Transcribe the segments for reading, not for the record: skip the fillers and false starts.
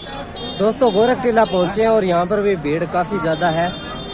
दोस्तों गोरख टीला पहुंचे हैं और यहाँ पर भी भीड़ काफी ज्यादा है।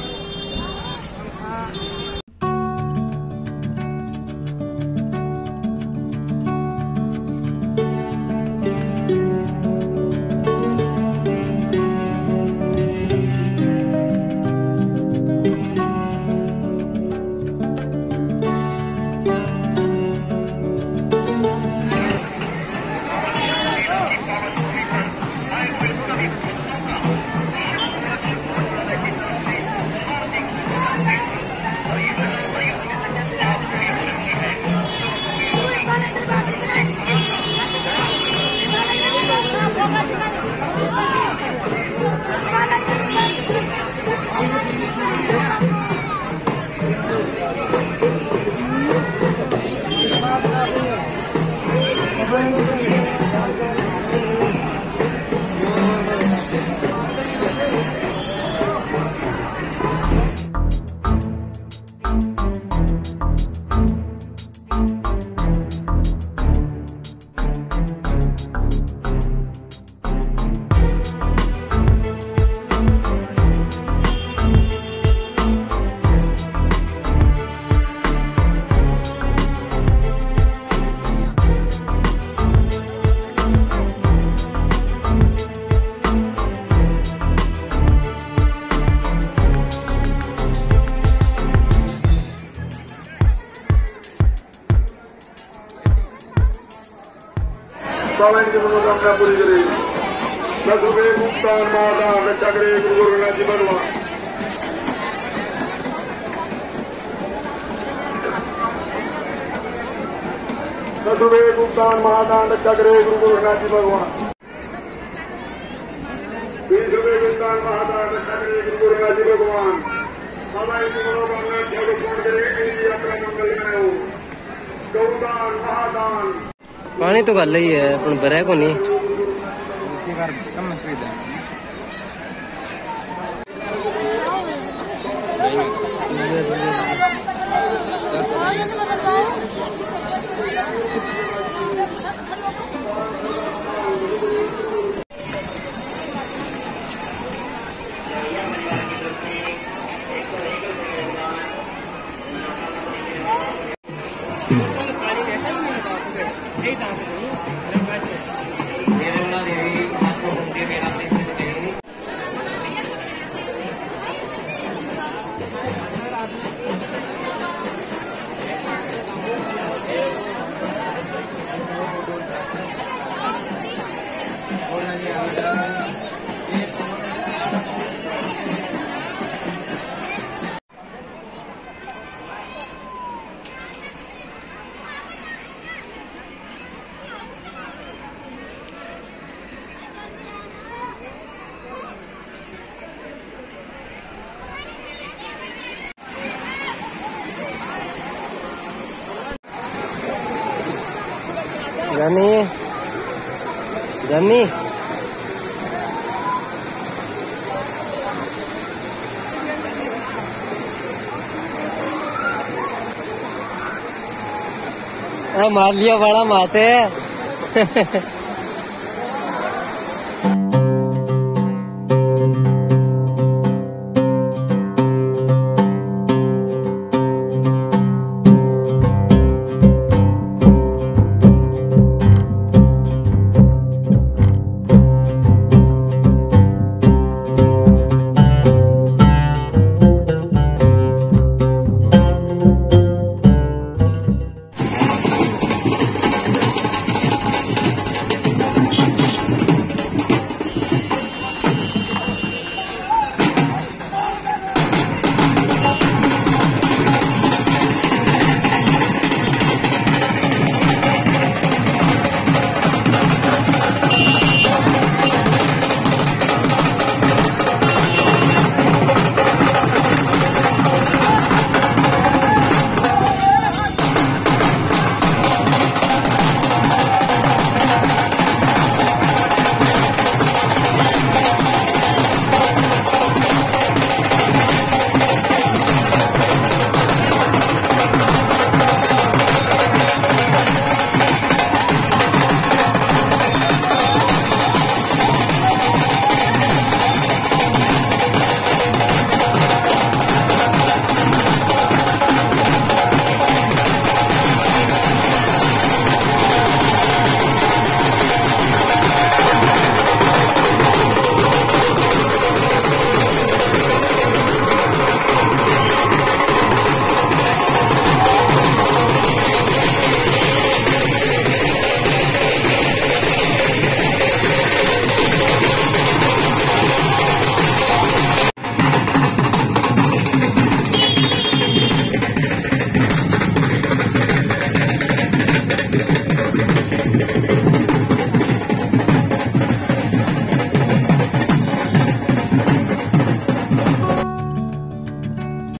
की मनोकामना पूरी करे। 10 रुपये भुगतान महादान रक्षा करे गुरु गोरखनाथ जी भगवान। 10 रुपये भुगतान महादान रक्षा करे गुरु गोरखनाथ जी भगवान। 20 रुपये भुगतान महादान रक्षा करे गुरु गोरखनाथ जी भगवान। बाबा की मनोकामना पूर्ण करे। यात्रा मंगल हो। गौदान महादान पानी तो गल ही है पर भरे को नहीं। जानी जानी मार लिया बड़ा माते